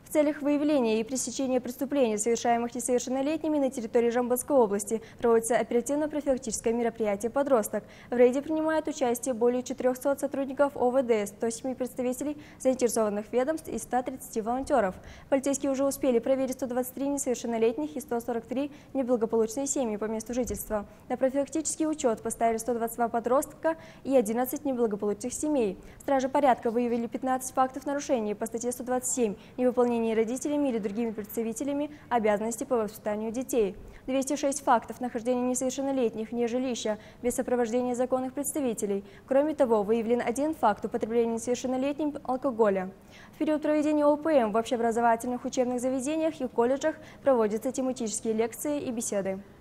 В целях выявления и пресечения преступлений, совершаемых несовершеннолетними на территории Жамбылской области, проводится оперативно-профилактическое мероприятие «Подросток». В рейде принимают участие более 400 сотрудников ОВД, 107 представителей заинтересованных ведомств и 130 волонтеров. Полицейские уже успели проверить 123 несовершеннолетних и 143 неблагополучные семьи по месту жительства. На профилактический учет поставили 122 подростка и 11 неблагополучных семей. Стражи порядка выявили 15 фактов нарушений по статье 127 «Невыполнение родителями или другими представителями обязанностей по воспитанию детей». 206 фактов нахождения несовершеннолетних вне жилища без сопровождения законных представителей. Кроме того, выявлен 1 факт употребления несовершеннолетним алкоголя. В период проведения ОПМ в общеобразовательных учебных заведениях и колледжах проводятся тематические лекции и беседы.